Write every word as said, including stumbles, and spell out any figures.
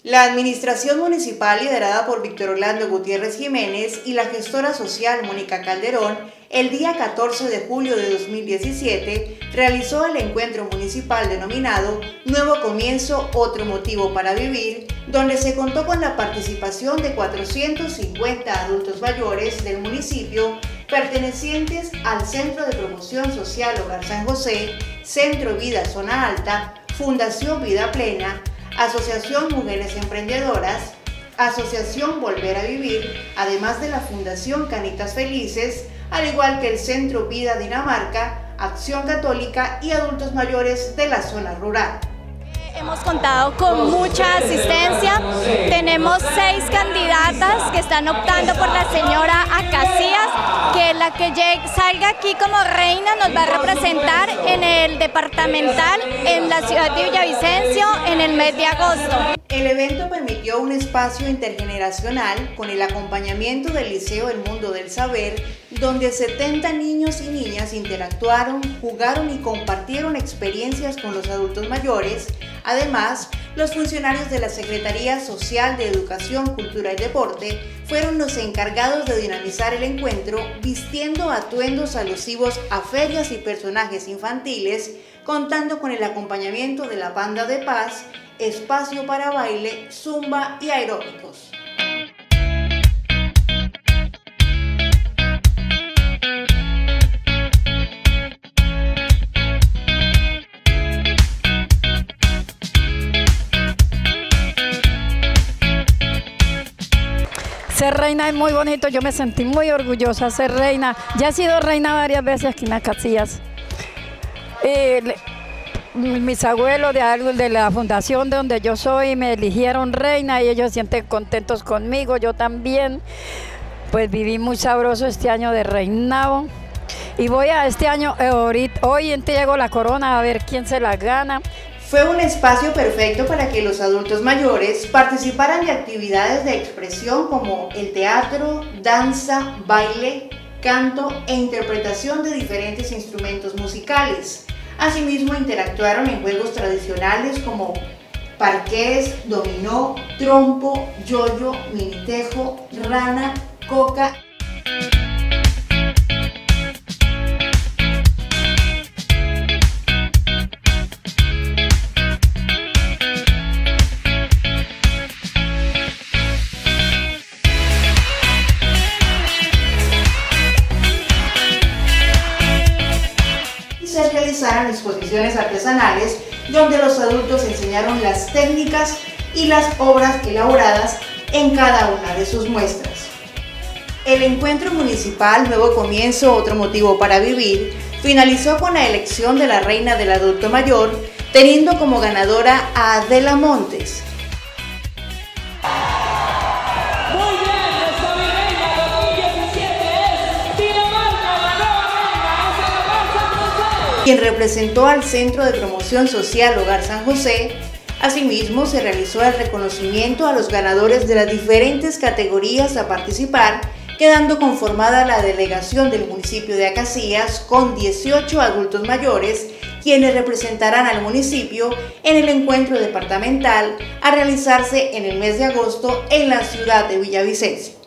La administración municipal liderada por Víctor Orlando Gutiérrez Jiménez y la gestora social Mónica Calderón, el día catorce de julio de dos mil diecisiete, realizó el encuentro municipal denominado Nuevo Comienzo, Otro Motivo para Vivir, donde se contó con la participación de cuatrocientos cincuenta adultos mayores del municipio pertenecientes al Centro de Promoción Social Hogar San José, Centro Vida Zona Alta, Fundación Vida Plena, Asociación Mujeres Emprendedoras, Asociación Volver a Vivir, además de la Fundación Canitas Felices, al igual que el Centro Vida Dinamarca, Acción Católica y adultos mayores de la zona rural. Hemos contado con mucha asistencia, tenemos seis candidatas que están optando por la señora Acacias, que la que llegue, salga aquí como reina nos va a representar en el departamental en la ciudad de Villavicencio en el mes de agosto. El evento permitió un espacio intergeneracional con el acompañamiento del Liceo El Mundo del Saber, donde setenta niños y niñas interactuaron, jugaron y compartieron experiencias con los adultos mayores. Además, los funcionarios de la Secretaría Social de Educación, Cultura y Deporte fueron los encargados de dinamizar el encuentro, vistiendo atuendos alusivos a ferias y personajes infantiles, contando con el acompañamiento de la Banda de Paz, espacio para baile, zumba y aeróbicos. Ser reina es muy bonito, yo me sentí muy orgullosa de ser reina. Ya he sido reina varias veces aquí en Acacias. Eh, mis abuelos de, de la fundación de donde yo soy me eligieron reina y ellos se sienten contentos conmigo, yo también. Pues viví muy sabroso este año de reinado. Y voy a este año, eh, ahorita, hoy entrego la corona a ver quién se la gana. Fue un espacio perfecto para que los adultos mayores participaran de actividades de expresión como el teatro, danza, baile, canto e interpretación de diferentes instrumentos musicales. Asimismo, interactuaron en juegos tradicionales como parqués, dominó, trompo, yoyo, minitejo, rana, coca. Se realizaron exposiciones artesanales donde los adultos enseñaron las técnicas y las obras elaboradas en cada una de sus muestras. El encuentro municipal Nuevo Comienzo, Otro Motivo para Vivir finalizó con la elección de la reina del adulto mayor, teniendo como ganadora a Adela Montes. Quien representó al Centro de Promoción Social Hogar San José. Asimismo, se realizó el reconocimiento a los ganadores de las diferentes categorías a participar, quedando conformada la delegación del municipio de Acacias con dieciocho adultos mayores, quienes representarán al municipio en el encuentro departamental a realizarse en el mes de agosto en la ciudad de Villavicencio.